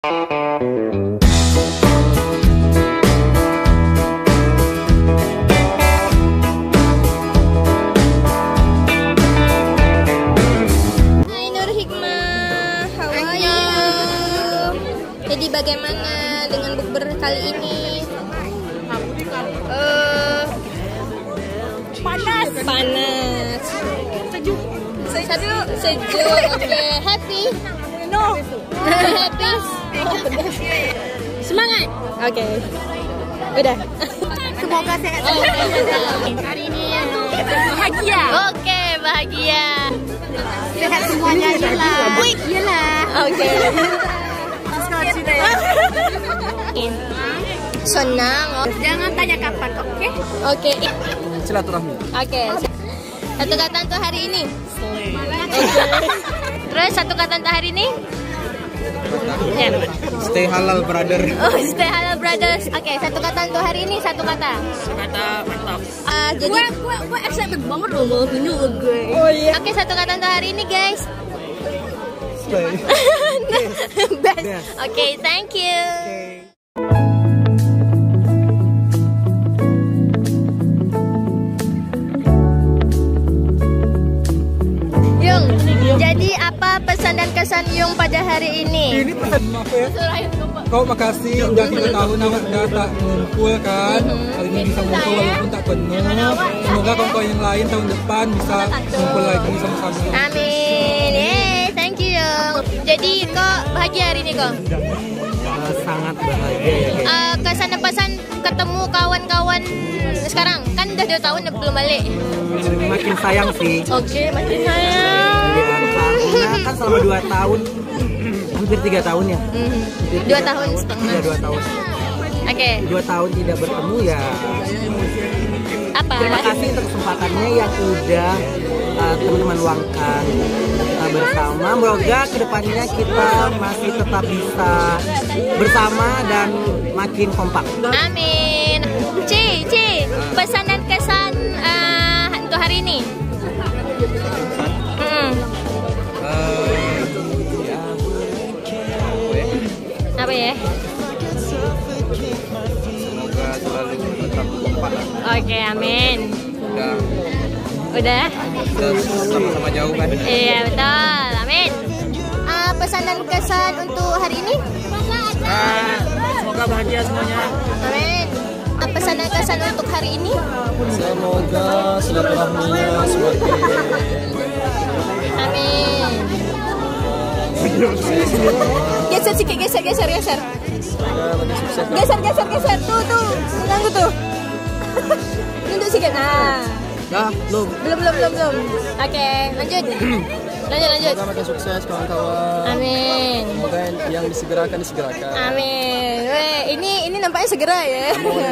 Jadi bagaimana dengan bukber kali ini? Panas. Sejuk. Oke, happy? No. Happy? Semangat. Oke. Udah. Semoga sehat. Hari ini bahagia. Oke, bahagia. Sehat semuanya iyalah. Oke. Senang. Jangan tanya kapan, oke? Oke. Silaturahmi. Oke. Satu kata untuk hari ini. Terus satu kata untuk hari ini. Stay halal, brother. Oh, stay halal, brothers. Oke, satu kata untuk hari ini, satu kata. Kata mantap. Jadi gue excited banget loh mau minum gue. Oh iya. Oke, satu kata untuk hari ini, guys. Best. Oke, thank you. Yung, jadi apa pesan dan kesan Yung pada hari ini? Ini pesan apa ya? Kau makasih udah 3 tahun awak dah tak ngumpul kan. Hari ini bisa ngumpul walaupun tak penuh. Semoga kawan-kawan yang lain tahun depan bisa ngumpul lagi sama-sama. Amin. Thank you Yung. Jadi kok bahagia hari ini kok? Sangat bahagia. Kesan dan pesan ketemu kawan-kawan sekarang kan udah 2 tahun belum balik. Makin sayang sih. Oke, makin sayang. Karena kan selama 2 tahun, hampir 3 tahun ya. 2 tahun setengah. Ya 2 tahun. Oke. 2 tahun tidak bertemu ya. Apa? Terima kasih untuk kesempatannya yang udah teman-teman luangkan kita bersama. Semoga kedepannya kita masih tetap bisa bersama dan makin kompak. Amin. Ci, pesan dan kesan untuk hari ini. Apa ya? Semoga selalu tetap kompak. Oke, amin. Udah? Sama-sama jauh kan? Iya, betul. Amin. Pesan dan kesan untuk hari ini? Semoga bahagia semuanya. Amin. Pesan dan kesan untuk hari ini? Semoga silaturahminya semakin. Amin. Geser sikit, geser. Geser. Tuh. Ganggu tuh. Nunduk sikit. Nah. Dah, belum. Belum. Oke, lanjut. Lanjut. Semoga makin sukses kawan-kawan. Amin. Semoga yang disegerakan. Amin. Ini nampaknya segera ya.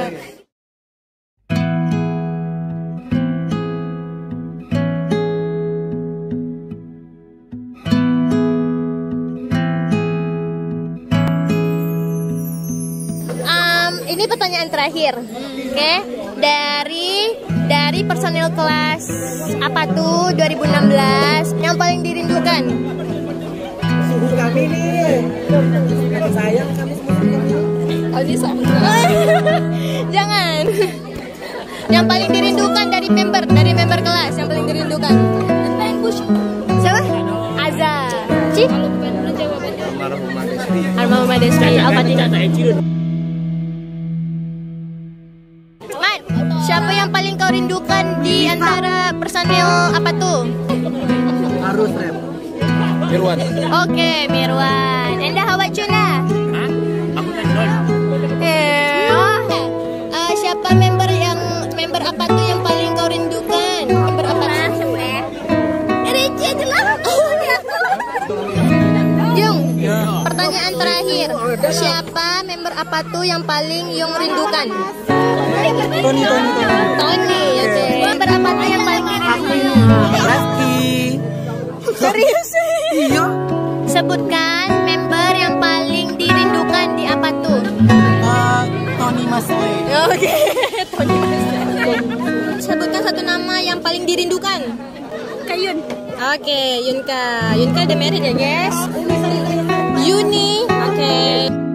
Ini pertanyaan terakhir, oke? Dari personil kelas apa tuh 2016 yang paling dirindukan? Kami nih, sayang kami semua. Alisa. Jangan. Yang paling dirindukan dari member kelas yang paling dirindukan. Siapa? Azza. Ci? Almarhumah Desri. Apa tidak? Siapa yang paling kau rindukan di antara personil apa tuh? Harus rep. Mirwan. Oke, Mirwan. Anda hawat cuna? Aku kan Don. Siapa member apa tuh yang paling kau rindukan? Member apa tuh? Reci aja lah. Yung, pertanyaan terakhir. Siapa member apa tuh yang paling Yung rindukan? Tony. Tony, oke. Member apa tuh yang paling Rafki. Serius? Iya. Sebutkan member yang paling dirindukan di apa tuh? Tony Maswe. Oke, Tony Maswe. Sebutkan satu nama yang paling dirindukan. Kayun. Oke, Yunka. Yunka udah married ya, guys? Yuni. Oke. Bye.